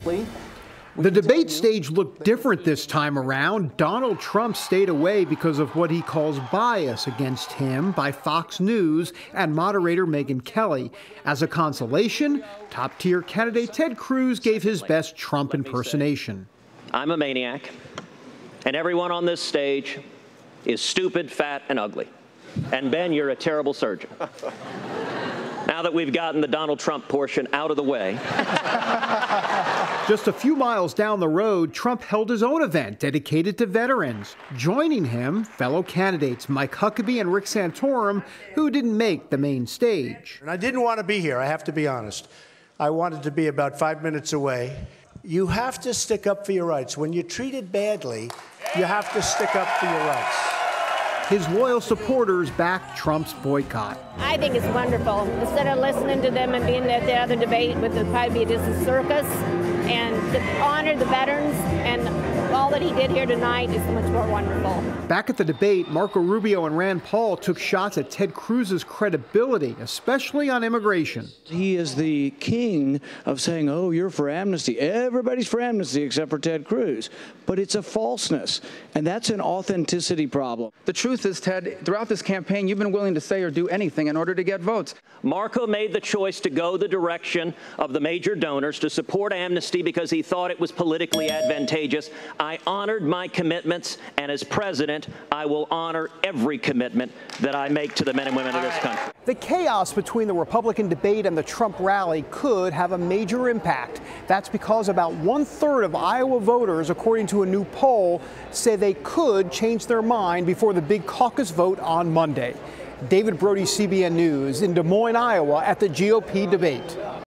The debate stage looked different this time around. Donald Trump stayed away because of what he calls bias against him by Fox News and moderator Megyn Kelly. As a consolation, top-tier candidate Ted Cruz gave his best Trump impersonation. I'm a maniac, and everyone on this stage is stupid, fat, and ugly. And Ben, you're a terrible surgeon. Now that we've gotten the Donald Trump portion out of the way. Just a few miles down the road, Trump held his own event dedicated to veterans. Joining him, fellow candidates Mike Huckabee and Rick Santorum, who didn't make the main stage. And I didn't want to be here, I have to be honest. I wanted to be about 5 minutes away. You have to stick up for your rights. When you're treated badly, you have to stick up for your rights. His loyal supporters backed Trump's boycott. I think it's wonderful. Instead of listening to them and being at the other debate with the probably just a circus, and to honor the veterans and all that he did here tonight is much more wonderful. Back at the debate, Marco Rubio and Rand Paul took shots at Ted Cruz's credibility, especially on immigration. He is the king of saying, oh, you're for amnesty. Everybody's for amnesty except for Ted Cruz. But it's a falseness, and that's an authenticity problem. The truth is, Ted, throughout this campaign, you've been willing to say or do anything in order to get votes. Marco made the choice to go the direction of the major donors to support amnesty because he thought it was politically advantageous. I honored my commitments, and as president, I will honor every commitment that I make to the men and women of this country. The chaos between the Republican debate and the Trump rally could have a major impact. That's because about 1/3 of Iowa voters, according to a new poll, say they could change their mind before the big caucus vote on Monday. David Brody, CBN News, in Des Moines, Iowa, at the GOP debate.